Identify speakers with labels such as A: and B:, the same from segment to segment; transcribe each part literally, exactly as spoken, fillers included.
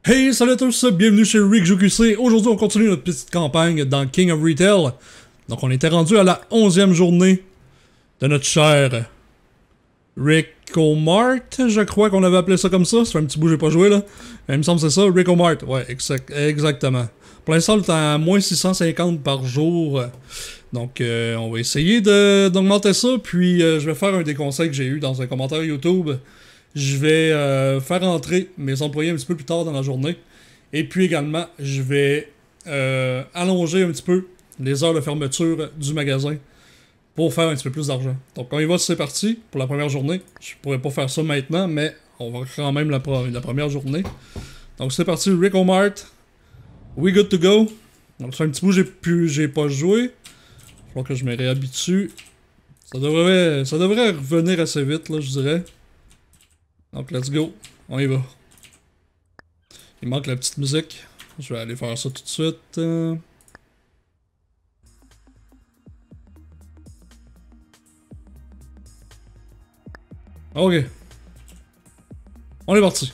A: Hey, salut à tous, bienvenue chez Rick Joue Q C. Aujourd'hui, on continue notre petite campagne dans King of Retail. Donc, on était rendu à la onzième journée de notre cher Rick-O-Mart, je crois qu'on avait appelé ça comme ça. Ça fait un petit bout que j'ai pas joué là. Mais il me semble que c'est ça, Rick-O-Mart. Ouais, exact, exactement. Pour l'instant, on est à moins six cent cinquante par jour. Donc, euh, on va essayer d'augmenter ça. Puis, euh, je vais faire un des conseils que j'ai eu dans un commentaire YouTube. Je vais euh, faire entrer mes employés un petit peu plus tard dans la journée. Et puis également, je vais euh, allonger un petit peu les heures de fermeture du magasin pour faire un petit peu plus d'argent. Donc on y va, c'est parti pour la première journée. Je pourrais pas faire ça maintenant, mais on va quand même la, la première journée. Donc c'est parti, Rick-O-Mart. We good to go. Donc ça fait un petit bout j'ai pu j'ai pas joué. Il faut que je me réhabitue. Ça devrait, ça devrait revenir assez vite, là, je dirais. Donc, let's go. On y va. Il manque la petite musique. Je vais aller faire ça tout de suite. Euh... Ok. On est parti.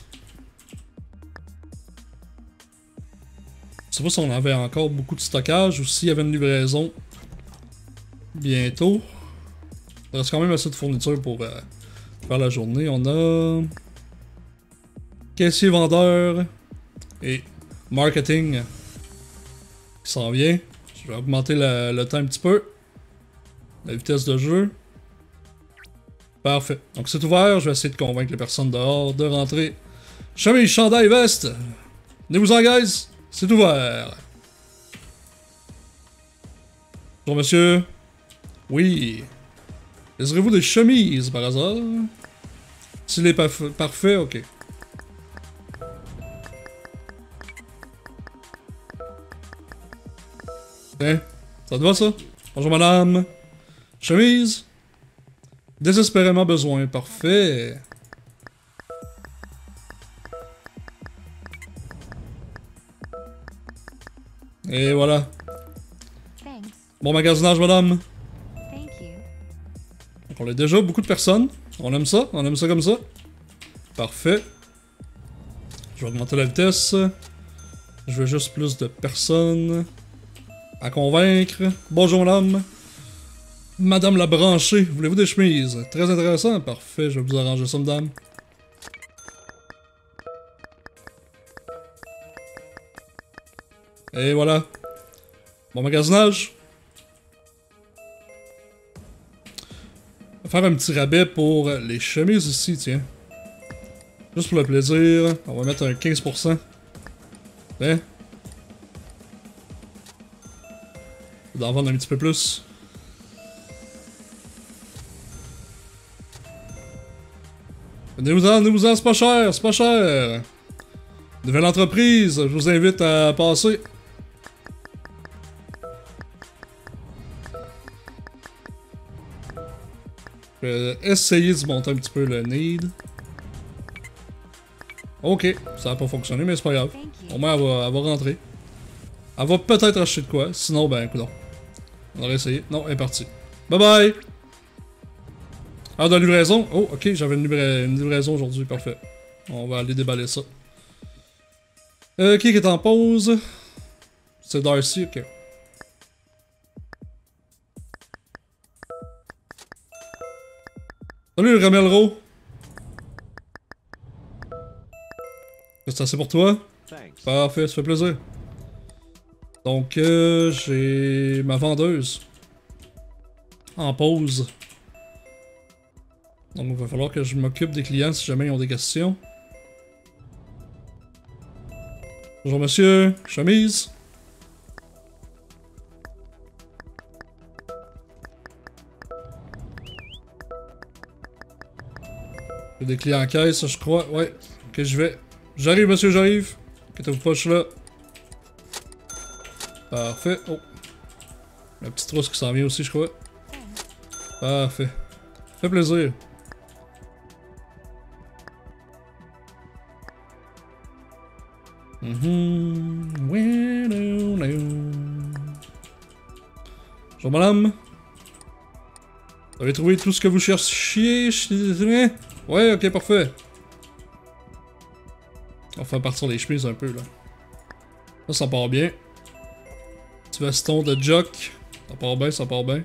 A: Je sais pas si on avait encore beaucoup de stockage ou s'il y avait une livraison bientôt. Il reste quand même assez de fournitures pour euh, faire la journée. On a caissier vendeur et marketing qui s'en vient. Je vais augmenter la, le temps un petit peu. La vitesse de jeu. Parfait. Donc c'est ouvert. Je vais essayer de convaincre les personnes dehors de rentrer. Chemise, chandail, veste. Venez-vous-en, guys. C'est ouvert. Bonjour, monsieur. Oui. Désirez-vous des chemises par hasard? S'il est parf parfait, ok. Tiens, ça te va ça? Bonjour madame. Chemise? Désespérément besoin, parfait. Et voilà. Bon magasinage madame. Donc on a déjà beaucoup de personnes. On aime ça, on aime ça comme ça. Parfait. Je vais augmenter la vitesse. Je veux juste plus de personnes à convaincre. Bonjour madame. Madame la branchée, voulez-vous des chemises? Très intéressant, parfait, je vais vous arranger ça madame. Et voilà. Bon magasinage. On va faire un petit rabais pour les chemises ici, tiens. Juste pour le plaisir, on va mettre un quinze pour cent. Tiens. On va en vendre un petit peu plus. Venez-vous-en, venez-vous-en, c'est pas cher, c'est pas cher. Nouvelle entreprise, je vous invite à passer. Je vais essayer de monter un petit peu le need. Ok, ça a pas fonctionné, mais c'est pas grave. Au moins, elle va, elle va rentrer. Elle va peut-être acheter de quoi, sinon, ben, écoute. On aurait essayé. Non, elle est partie. Bye bye! Ah, de livraison? Oh, ok, j'avais une, livra une livraison aujourd'hui, parfait. On va aller déballer ça. Euh, qui est en pause? C'est Darcy, ok. Salut, Ramelro! C'est assez pour toi? Parfait, ça fait plaisir. Donc, euh, j'ai ma vendeuse en pause. Donc, il va falloir que je m'occupe des clients si jamais ils ont des questions. Bonjour monsieur, chemise. J'ai des clients en caisse, je crois. Ouais, ok, je vais. J'arrive, monsieur, j'arrive. Inquiétez-vous pas, je suis là. Parfait. Oh. La petite trousse qui s'en vient aussi, je crois. Parfait. Ça fait plaisir. Mhm. Bonjour, madame. Vous avez trouvé tout ce que vous cherchiez? Ouais, ok, parfait. On va faire partir les chemises un peu, là. Ça, ça part bien. Petit veston de jock. Ça part bien, ça part bien.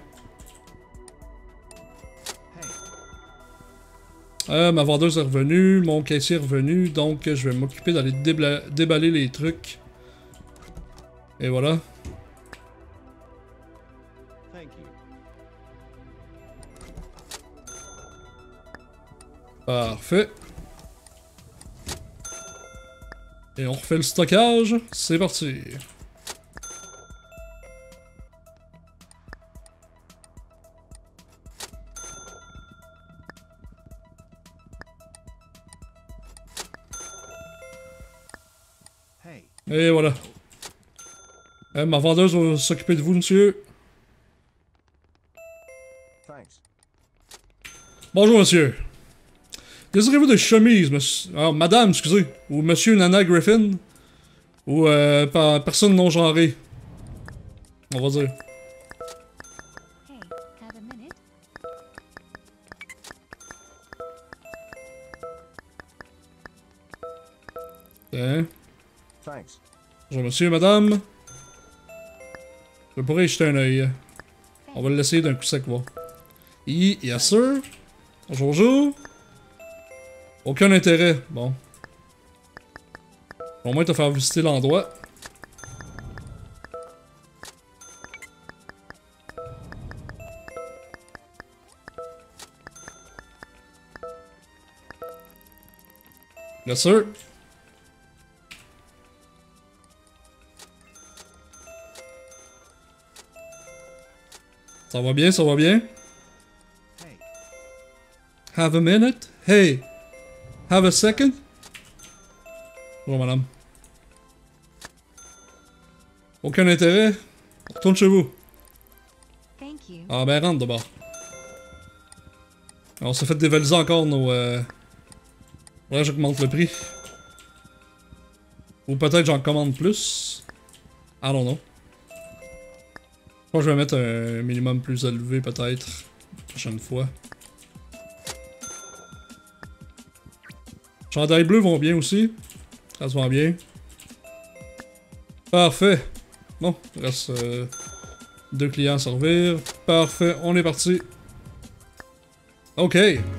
A: Euh, ma vendeuse est revenue, mon caissier est revenu, donc je vais m'occuper d'aller déballer les trucs. Et voilà. Parfait. Et on refait le stockage. C'est parti. Et voilà. Euh, ma vendeuse va s'occuper de vous, monsieur. Bonjour, monsieur. Désirez-vous des chemises, monsieur... Alors, madame, excusez. Ou monsieur Nana Griffin. Ou euh, par personne non genrée. On va dire. Hein? Bonjour, monsieur, madame. Je pourrais y jeter un œil. On va le laisser d'un coup sec, voir. Et, yes, sir. Bonjour, bonjour. Aucun intérêt. Bon. Au moins te faire visiter l'endroit. Yes, sir. Ça va bien, ça va bien. Have a minute? Hey! Have a second? Bonjour, madame. Aucun intérêt? Retourne chez vous. Ah ben rentre d'abord. On s'est fait dévaliser encore nos... Euh... Ouais, j'augmente le prix. Ou peut-être j'en commande plus. I don't know. Je pense que je vais mettre un minimum plus élevé peut-être. La prochaine fois. Chandails bleus vont bien aussi. Ça se vend bien. Parfait. Bon, il reste euh, deux clients à servir. Parfait, on est parti. Ok.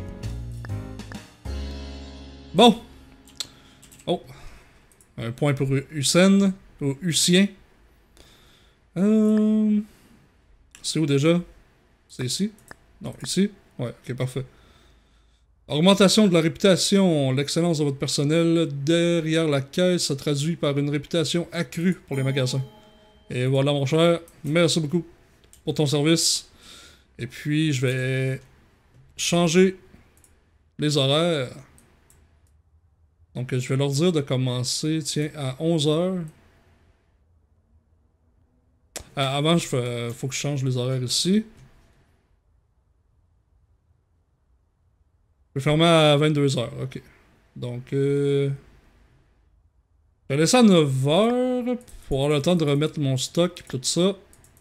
A: Bon. Oh. Un point pour Hussein. Ou Husien. Euh... C'est où déjà? C'est ici? Non, ici? Ouais, ok, parfait. Augmentation de la réputation, l'excellence de votre personnel derrière la caisse se traduit par une réputation accrue pour les magasins. Et voilà mon cher, merci beaucoup pour ton service. Et puis je vais changer les horaires. Donc je vais leur dire de commencer, tiens, à onze heures. Euh, avant, il faut que je change les horaires ici. Je vais fermer à vingt-deux heures, ok. Donc, euh... je vais laisser à neuf heures pour avoir le temps de remettre mon stock et tout ça.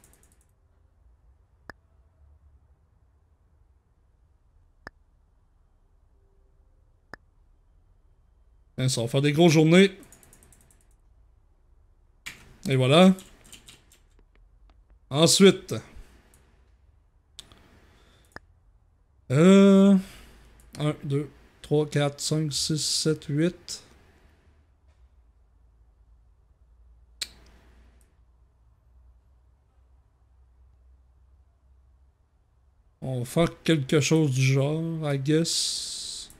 A: Hein, ça va faire des grosses journées. Et voilà. Ensuite. Euh... un, deux, trois, quatre, cinq, six, sept, huit. On va faire quelque chose du genre, I guess.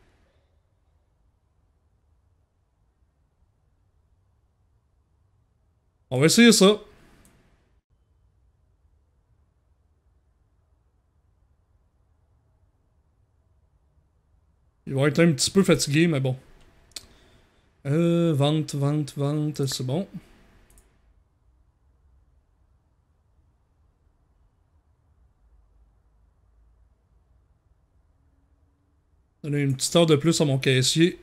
A: On va essayer ça. Il va être un petit peu fatigué, mais bon. Euh, vente, vente, vente, c'est bon. Donner une petite heure de plus à mon caissier.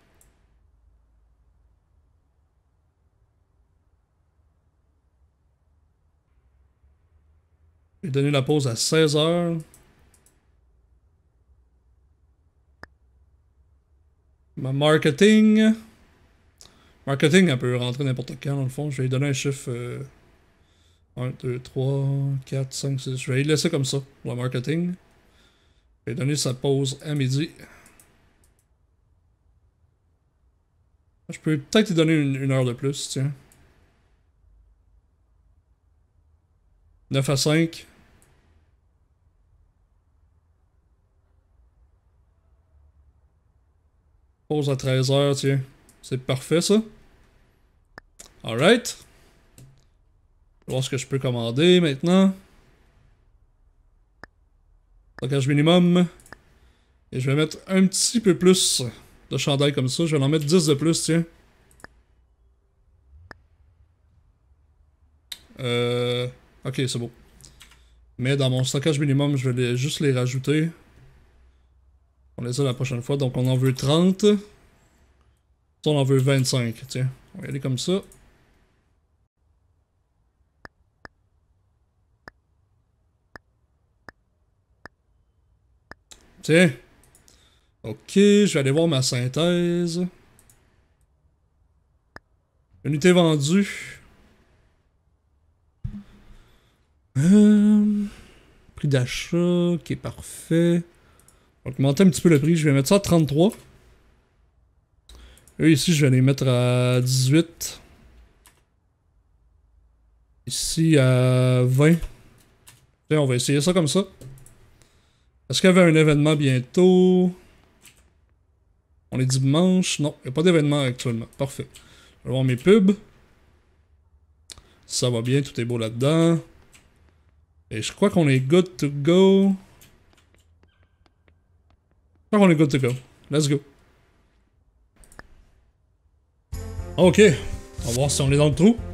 A: J'ai donné la pause à seize heures. Ma marketing. Marketing, elle peut rentrer n'importe quand, dans le fond. Je vais lui donner un chiffre... Euh, un, deux, trois, quatre, cinq, six... Je vais lui laisser comme ça, pour le marketing. Je vais lui donner sa pause à midi. Je peux peut-être lui donner une, une heure de plus, tiens. neuf à cinq. Pause à treize heures, tiens. C'est parfait, ça. Alright. Je vais voir ce que je peux commander maintenant. Stockage minimum. Et je vais mettre un petit peu plus de chandail comme ça. Je vais en mettre dix de plus, tiens. Euh... Ok, c'est beau. Mais dans mon stockage minimum, je vais les, juste les rajouter. On les a la prochaine fois. Donc on en veut trente. Ça, on en veut vingt-cinq. Tiens, on va y aller comme ça. Tiens. Ok, je vais aller voir ma synthèse. Unité vendue. Euh, prix d'achat, ok, parfait. On va augmenter un petit peu le prix, je vais mettre ça à trente-trois. Eux ici, je vais les mettre à dix-huit. Ici à vingt. Tiens, on va essayer ça comme ça. Est-ce qu'il y avait un événement bientôt? On est dimanche? Non, il n'y a pas d'événement actuellement. Parfait. Je vais voir mes pubs. Ça va bien, tout est beau là-dedans. Et je crois qu'on est good to go. Je crois qu'on est good to go. Let's go. Ok. On va voir si on est dans le trou.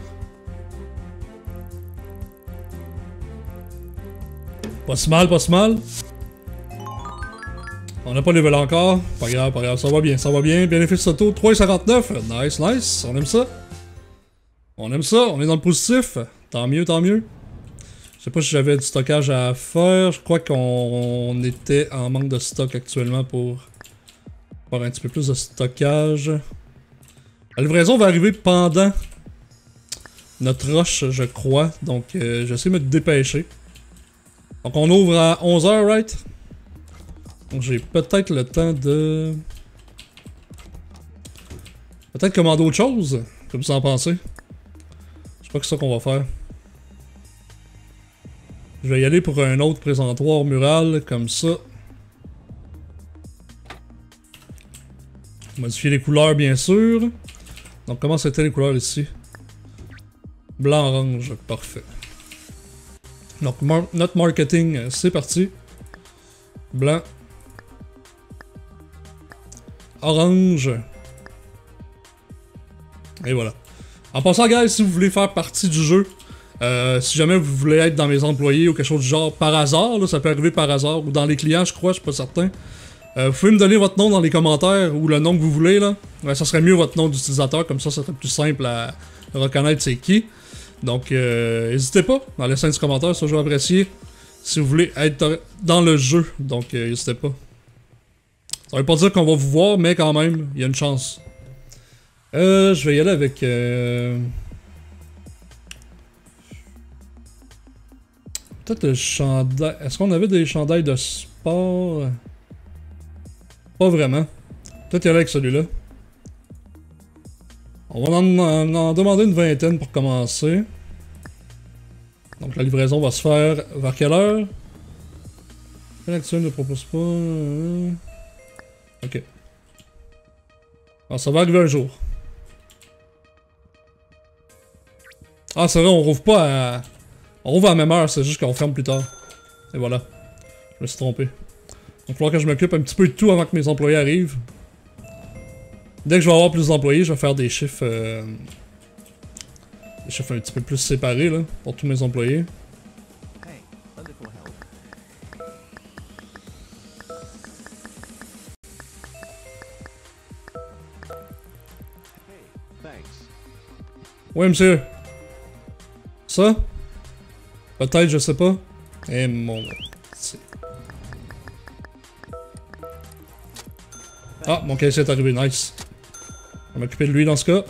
A: Pas si mal, pas si mal. On n'a pas level encore. Pas grave, pas grave. Ça va bien, ça va bien. Bénéfice auto, trois virgule cinquante-neuf. Nice, nice. On aime ça. On aime ça. On est dans le positif. Tant mieux, tant mieux. Je sais pas si j'avais du stockage à faire. Je crois qu'on était en manque de stock actuellement pour faire un petit peu plus de stockage. La livraison va arriver pendant notre rush, je crois. Donc, euh, j'essaie de me dépêcher. Donc, on ouvre à onze heures, right? Donc, j'ai peut-être le temps de... Peut-être commander autre chose. Que vous en pensez? Je crois que c'est ça qu'on va faire. Je vais y aller pour un autre présentoir mural, comme ça. Modifier les couleurs, bien sûr. Donc, comment c'était les couleurs ici? Blanc-orange, parfait. Donc, mar notre marketing, c'est parti. Blanc. Orange. Et voilà. En passant, guys, si vous voulez faire partie du jeu, Euh, si jamais vous voulez être dans mes employés ou quelque chose du genre par hasard, là, ça peut arriver par hasard, ou dans les clients, je crois, je suis pas certain. Euh, vous pouvez me donner votre nom dans les commentaires ou le nom que vous voulez, là. Ouais, ça serait mieux votre nom d'utilisateur, comme ça, ça serait plus simple à reconnaître c'est qui. Donc, euh, n'hésitez pas dans les cinq commentaires, ça je vais apprécier. Si vous voulez être dans le jeu, donc euh, n'hésitez pas. Ça veut pas dire qu'on va vous voir, mais quand même, il y a une chance. Euh, je vais y aller avec... Euh... Peut-être le chandail... Est-ce qu'on avait des chandails de sport? Pas vraiment. Peut-être y aller avec celui-là. On va en, en, en demander une vingtaine pour commencer. Donc la livraison va se faire vers quelle heure? L'action ne propose pas... Ok. Alors ça va arriver un jour. Ah c'est vrai, on rouvre pas à... On rouvre à la même heure, c'est juste qu'on ferme plus tard. Et voilà. Je me suis trompé. Donc il va falloir que je m'occupe un petit peu de tout avant que mes employés arrivent. Dès que je vais avoir plus d'employés, je vais faire des chiffres... Euh, des chiffres un petit peu plus séparés, là, pour tous mes employés. Oui, monsieur. Ça? Peut-être, je sais pas. Eh mon... Ah, mon caissier est arrivé, nice. On va m'occuper de lui dans ce cas.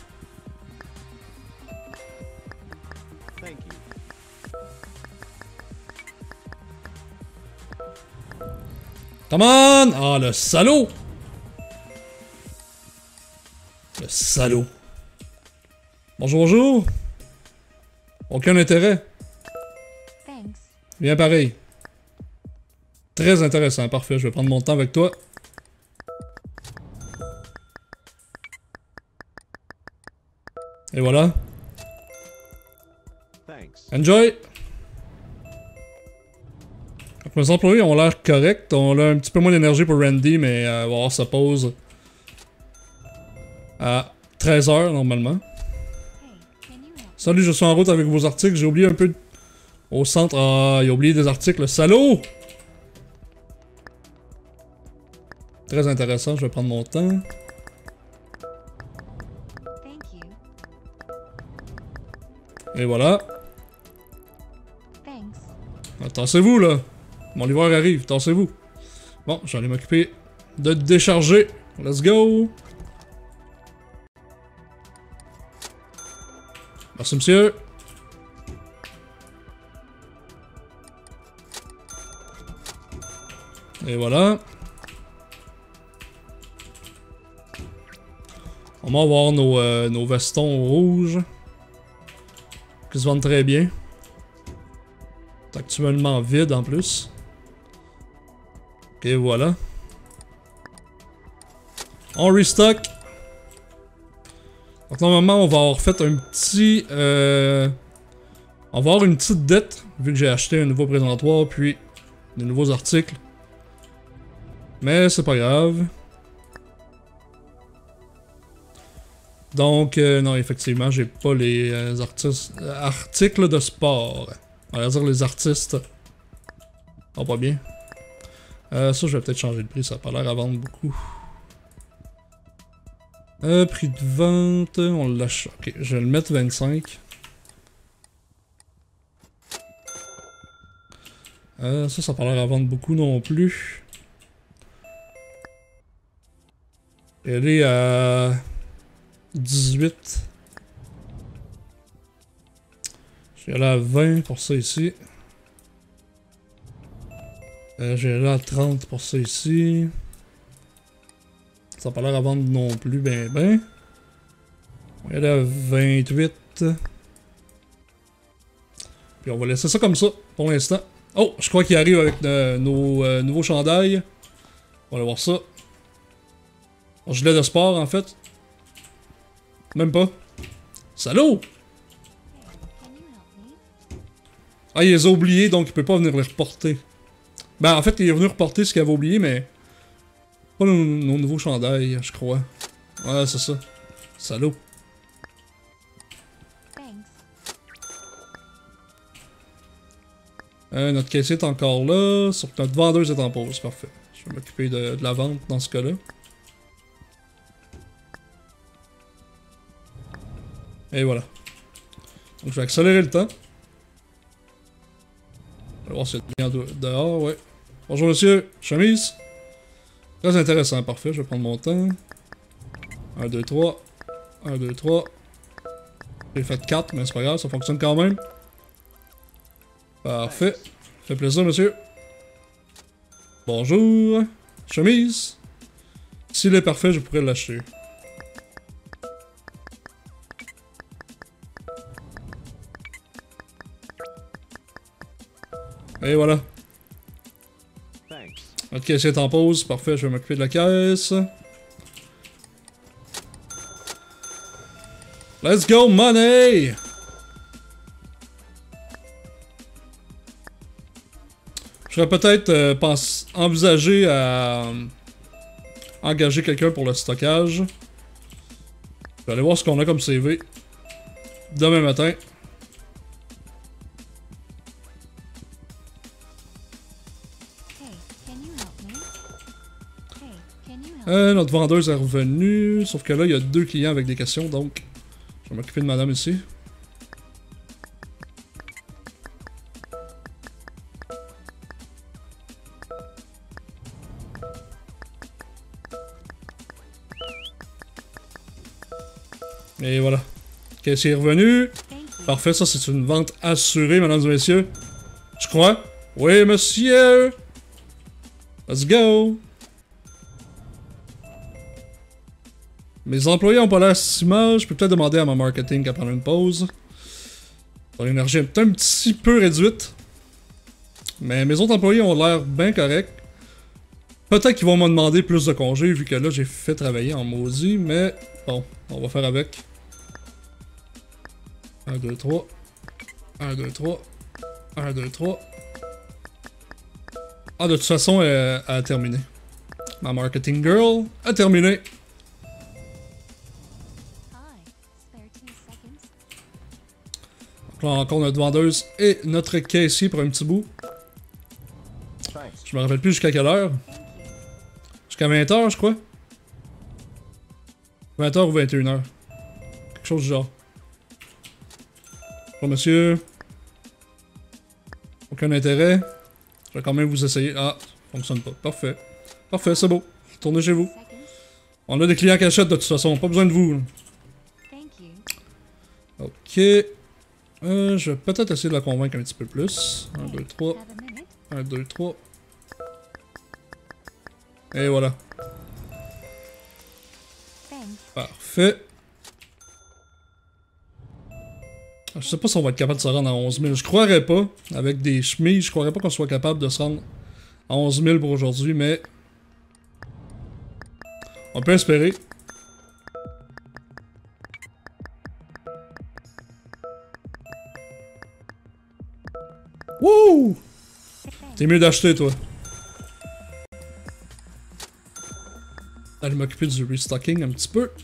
A: Come on! Ah, le salaud! Le salaud. Bonjour, bonjour. Aucun intérêt. Bien pareil. Très intéressant, parfait. Je vais prendre mon temps avec toi. Et voilà. Enjoy! Donc, mes employés ont l'air corrects. On a un petit peu moins d'énergie pour Randy, mais euh, on va avoir sa pause à treize heures normalement. Salut, je suis en route avec vos articles. J'ai oublié un peu de... au centre. Ah, il a oublié des articles. Salaud! Très intéressant, je vais prendre mon temps. Et voilà. Tassez-vous là. Mon livreur arrive, tassez-vous. Bon, je vais aller m'occuper de décharger. Let's go. Merci monsieur. Et voilà. On va avoir nos, euh, nos vestons rouges. Qui se vendent très bien. C'est actuellement vide en plus. Ok, voilà. On restock. Donc normalement, on va avoir fait un petit... Euh, on va avoir une petite dette, vu que j'ai acheté un nouveau présentoir, puis des nouveaux articles. Mais c'est pas grave. Donc, euh, non, effectivement, j'ai pas les euh, artistes, euh, articles de sport. On va dire les artistes. Oh, pas bien. Euh, ça, je vais peut-être changer de prix, ça a pas l'air à vendre beaucoup. Euh, prix de vente, on l'achète. Ok, je vais le mettre vingt-cinq. Euh, ça, ça a pas l'air à vendre beaucoup non plus. Elle est à dix-huit. J'ai allé à vingt pour ça ici. Euh, J'ai allé à trente pour ça ici. Ça n'a pas l'air à vendre non plus, ben ben. On va aller à vingt-huit. Puis on va laisser ça comme ça pour l'instant. Oh, je crois qu'il arrive avec euh, nos euh, nouveaux chandails. On va aller voir ça. Un gilet de sport en fait. Même pas. Salaud! Ah, il les a oubliés, donc il peut pas venir les reporter. Ben, en fait, il est venu reporter ce qu'il avait oublié, mais... Pas nos, nos nouveaux chandails, je crois. Ouais, c'est ça. Salaud. Euh, notre caissier est encore là, sauf que notre vendeuse est en pause, parfait. Je vais m'occuper de, de la vente dans ce cas-là. Et voilà. Donc je vais accélérer le temps. On va voir s'il y a de dehors, ouais. Bonjour monsieur, chemise. Très intéressant, parfait, je vais prendre mon temps. un, deux, trois. un, deux, trois. J'ai fait quatre, mais c'est pas grave, ça fonctionne quand même. Parfait. Ça fait plaisir, monsieur. Bonjour. Chemise. S'il est parfait, je pourrais l'acheter. Et voilà. Notre caissier est en pause. Parfait, je vais m'occuper de la caisse. Let's go, money! Je serais peut-être euh, pense, envisager à euh, engager quelqu'un pour le stockage. Je vais aller voir ce qu'on a comme C V demain matin. Euh, notre vendeuse est revenue, sauf que là il y a deux clients avec des questions, donc je vais m'occuper de madame ici. Et voilà. Caissier est revenu. Parfait, ça c'est une vente assurée, mesdames et messieurs. Je crois. Oui, monsieur. Let's go. Mes employés ont pas l'air si mal. Je peux peut-être demander à ma marketing à prendre une pause. L'énergie est un petit peu réduite. Mais mes autres employés ont l'air bien corrects. Peut-être qu'ils vont me demander plus de congés vu que là j'ai fait travailler en maudit. Mais bon, on va faire avec. un, deux, trois. un, deux, trois. un, deux, trois. Ah, de toute façon, elle, elle a terminé. Ma marketing girl a terminé. Donc là, encore notre vendeuse et notre caissier pour un petit bout. Je me rappelle plus jusqu'à quelle heure. Jusqu'à vingt heures, je crois. vingt heures ou vingt et une heures. Quelque chose du genre. Bon, monsieur. Aucun intérêt. Je vais quand même vous essayer. Ah, ça fonctionne pas. Parfait. Parfait, c'est beau. Retournez chez vous. On a des clients qui achètent de toute façon. Pas besoin de vous. Ok. Euh, je vais peut-être essayer de la convaincre un petit peu plus. un, deux, trois. un, deux, trois. Et voilà. Parfait. Je sais pas si on va être capable de se rendre à onze mille. Je croirais pas. Avec des chemises, je croirais pas qu'on soit capable de se rendre à onze mille pour aujourd'hui, mais... on peut espérer. Wouh! T'es mieux d'acheter, toi. Aller m'occuper du restocking un petit peu.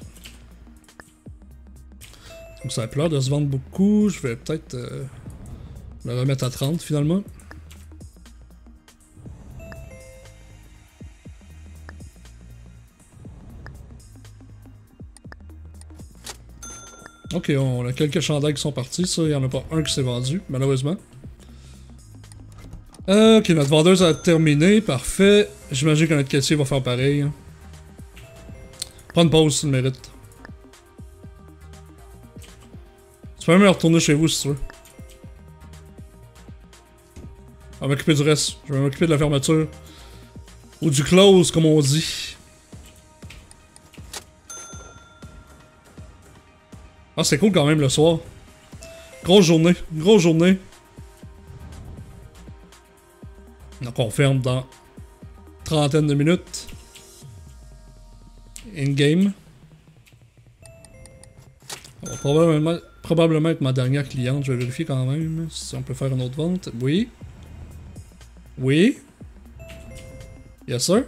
A: Donc ça a l'air de se vendre beaucoup. Je vais peut-être euh, le remettre à trente finalement. Ok, on a quelques chandails qui sont partis. Ça, il n'y en a pas un qui s'est vendu, malheureusement. Euh, ok, notre vendeuse a terminé. Parfait. J'imagine que notre caissier va faire pareil. Prends une pause, c'est le mérite. Tu peux même retourner chez vous si tu veux. On va m'occuper du reste. Je vais m'occuper de la fermeture. Ou du close, comme on dit. Ah, c'est cool quand même le soir. Grosse journée. Grosse journée. Donc on ferme dans trentaine de minutes. In-game. On va probablement, probablement être ma dernière cliente. Je vais vérifier quand même si on peut faire une autre vente. Oui. Oui. Yes sir.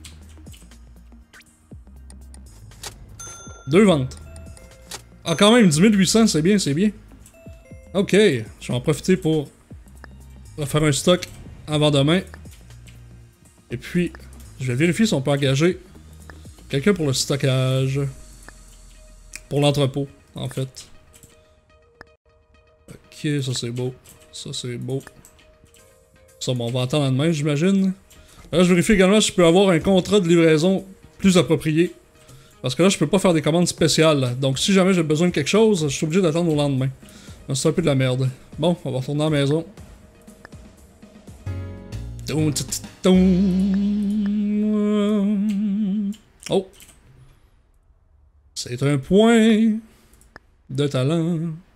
A: Deux ventes. Ah quand même, dix mille huit cents, c'est bien, c'est bien. Ok, je vais en profiter pour refaire un stock avant demain. Et puis, je vais vérifier si on peut engager quelqu'un pour le stockage. Pour l'entrepôt, en fait. Ok, ça c'est beau. Ça c'est beau. Ça, bon, on va attendre demain, j'imagine. Là, je vérifie également si je peux avoir un contrat de livraison plus approprié. Parce que là, je peux pas faire des commandes spéciales. Là. Donc, si jamais j'ai besoin de quelque chose, je suis obligé d'attendre au lendemain. C'est un peu de la merde. Bon, on va retourner à la maison. Oh! C'est un point de talent.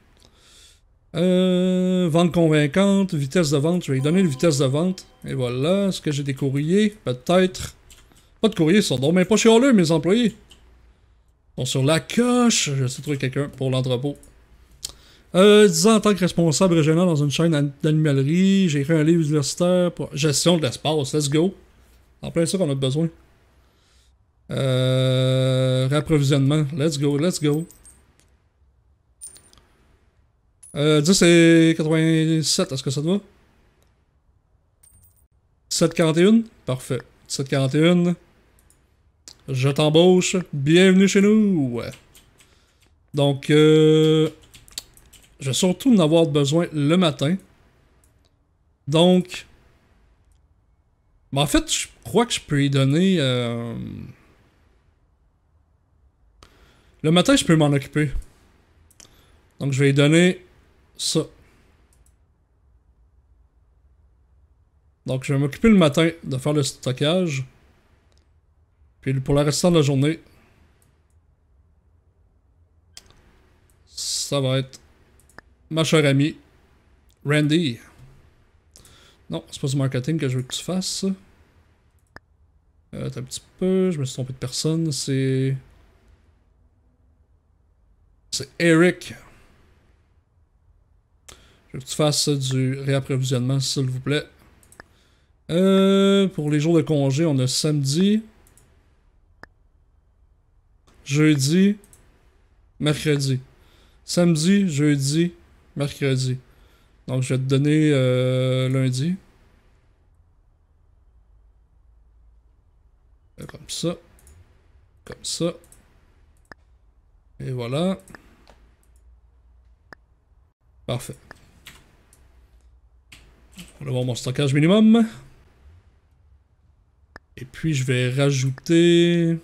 A: Euh, vente convaincante, vitesse de vente. Je vais lui donner une vitesse de vente. Et voilà. Est-ce que j'ai des courriers? Peut-être. Pas de courriers, ils sont donc même pas chialeux, mes employés. Ils sont sur la coche. Je sais trouver quelqu'un pour l'entrepôt. Euh, disant en tant que responsable régional dans une chaîne d'animalerie, j'ai écrit un livre universitaire pour gestion de l'espace. Let's go. En plein ça qu'on a besoin. Euh, réapprovisionnement. Let's go, let's go. Euh, dix et quatre-vingt-sept, est-ce que ça te va? dix-sept quarante et un? Parfait. dix-sept quarante et un. Je t'embauche. Bienvenue chez nous. Donc, euh... je vais surtout en avoir besoin le matin. Donc... Ben en fait, je crois que je peux y donner... Euh... Le matin, je peux m'en occuper. Donc je vais lui donner ça. Donc je vais m'occuper le matin de faire le stockage. Puis pour le restant de la journée, ça va être ma chère amie Randy. Non, c'est pas du marketing que je veux que tu fasses. Euh, attends un petit peu, je me suis trompé de personne. C'est. C'est Eric. Je veux que tu fasses du réapprovisionnement, s'il vous plaît. Euh, pour les jours de congé, on a samedi, jeudi, mercredi. Samedi, jeudi, mercredi. Donc, je vais te donner euh, lundi. Euh, Comme ça. Comme ça. Et voilà. Parfait. On va voir mon stockage minimum. Et puis, je vais rajouter...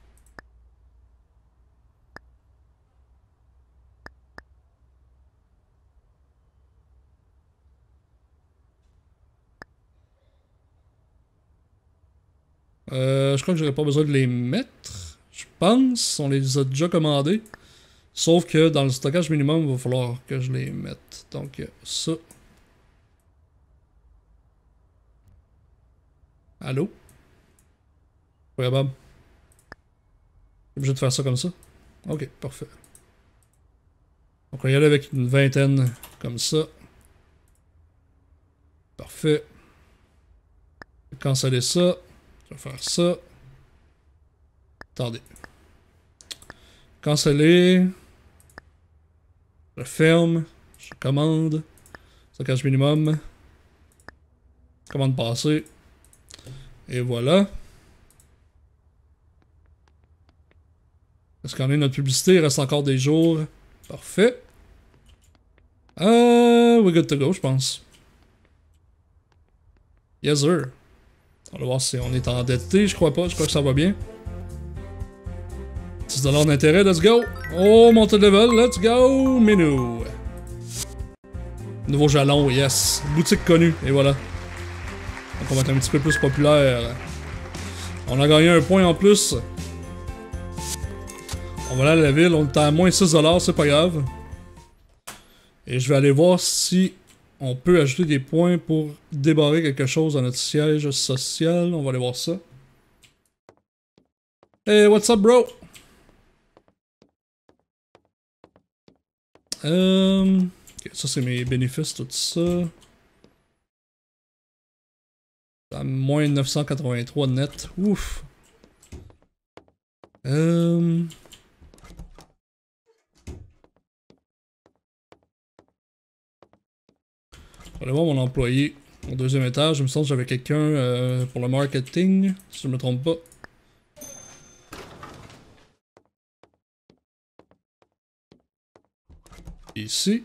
A: Euh, je crois que j'aurais pas besoin de les mettre. Je pense. On les a déjà commandés. Sauf que dans le stockage minimum, il va falloir que je les mette. Donc, ça. Allô? Ouais, Bob. Obligé de faire ça comme ça? Ok, parfait. Donc, on va y aller avec une vingtaine comme ça. Parfait. Canceller ça. Je vais faire ça. Attendez. Canceller. Je ferme. Je commande. Stockage minimum. Commande passée. Et voilà. Est-ce qu'on a notre publicité? Il reste encore des jours. Parfait. Euh, we're good to go, je pense. Yes, sir. On va voir si on est endetté. Je crois pas. Je crois que ça va bien. dix dollars d'intérêt. Let's go. Oh, montée de level. Let's go. Menu. Nouveau jalon. Yes. Boutique connue. Et voilà. Donc on va être un petit peu plus populaire. On a gagné un point en plus. On va aller à la ville. On est à moins six dollars. C'est pas grave. Et je vais aller voir si on peut ajouter des points pour débarrer quelque chose à notre siège social. On va aller voir ça. Hey, what's up, bro? Euh... Okay, ça, c'est mes bénéfices, tout ça. À moins neuf cent quatre-vingt-trois net. Ouf. Euh... Je vais aller voir mon employé au deuxième étage. Il me semble que j'avais quelqu'un euh, pour le marketing, si je me trompe pas. Ici.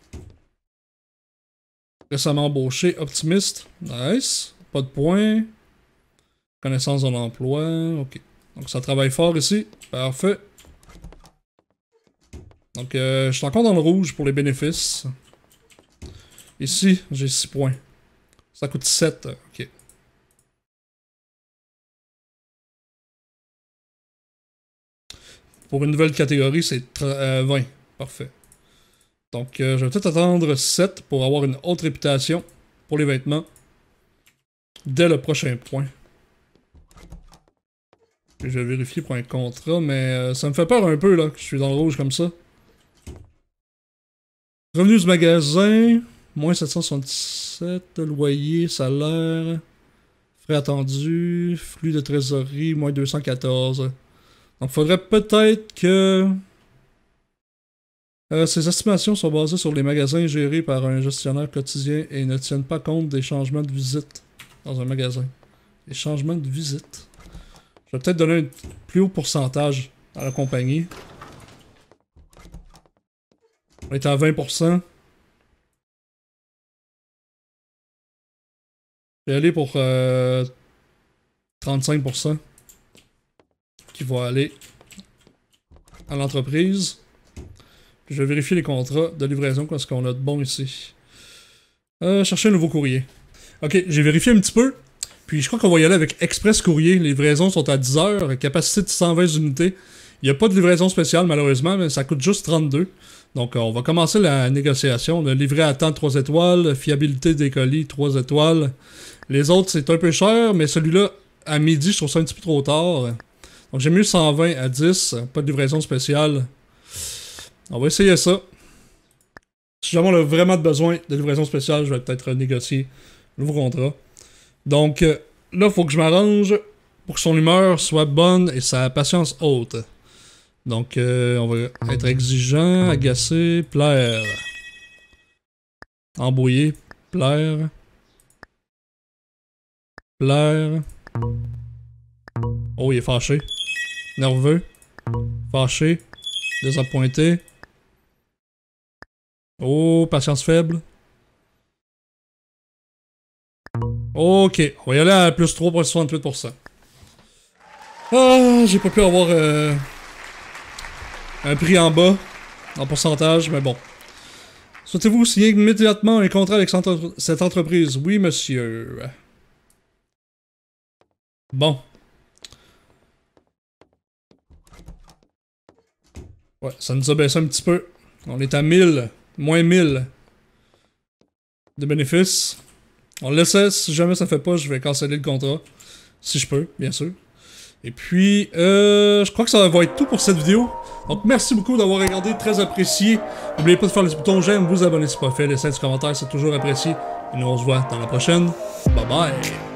A: Récemment embauché, optimiste. Nice. Pas de points. Connaissance de l'emploi. Ok. Donc ça travaille fort ici. Parfait. Donc euh, je suis encore dans le rouge pour les bénéfices. Ici, j'ai six points. Ça coûte sept. Ok. Pour une nouvelle catégorie, c'est euh, vingt. Parfait. Donc, euh, je vais peut-être attendre sept pour avoir une haute réputation pour les vêtements dès le prochain point. Et je vais vérifier pour un contrat, mais euh, ça me fait peur un peu là que je suis dans le rouge comme ça. Revenus du magasin, moins sept cent soixante-dix-sept, loyer, salaire, frais attendus, flux de trésorerie, moins deux cent quatorze. Donc, faudrait peut-être que... Euh, ces estimations sont basées sur les magasins gérés par un gestionnaire quotidien et ne tiennent pas compte des changements de visite dans un magasin. Les changements de visite. Je vais peut-être donner un plus haut pourcentage à la compagnie. On est à vingt pour cent. Je vais aller pour euh, trente-cinq pour cent qui va aller à l'entreprise. Je vais vérifier les contrats de livraison, qu'est-ce qu'on a de bon ici. Euh, chercher un nouveau courrier. Ok, j'ai vérifié un petit peu. Puis je crois qu'on va y aller avec Express Courrier. Les livraisons sont à dix heures, capacité de cent vingt unités. Il n'y a pas de livraison spéciale malheureusement, mais ça coûte juste trente-deux. Donc on va commencer la négociation. On a livré à temps trois étoiles, fiabilité des colis trois étoiles. Les autres c'est un peu cher, mais celui-là à midi je trouve ça un petit peu trop tard. Donc j'ai mis cent vingt à dix, pas de livraison spéciale. On va essayer ça. Si jamais on a vraiment besoin de livraison spéciale, je vais peut-être négocier un nouveau contrat. Donc là, il faut que je m'arrange pour que son humeur soit bonne et sa patience haute. Donc, euh, on va être exigeant, agacé, plaire. Embrouillé, plaire. Plaire. Oh, il est fâché. Nerveux. Fâché. Désappointé. Oh, patience faible. Ok, on va y aller à plus trois virgule soixante-huit pour cent. Ah, j'ai pas pu avoir euh, un prix en bas, en pourcentage, mais bon. Souhaitez-vous signer immédiatement un contrat avec cette entreprise? Oui, monsieur. Bon. Ouais, ça nous a baissé un petit peu. On est à mille, moins mille de bénéfices. On le laisse, si jamais ça fait pas, je vais canceller le contrat. Si je peux, bien sûr. Et puis, euh, je crois que ça va être tout pour cette vidéo. Donc, merci beaucoup d'avoir regardé, très apprécié. N'oubliez pas de faire le petit bouton j'aime, vous abonner si pas fait, laissez un petit commentaire, c'est toujours apprécié. Et nous, on se voit dans la prochaine. Bye bye!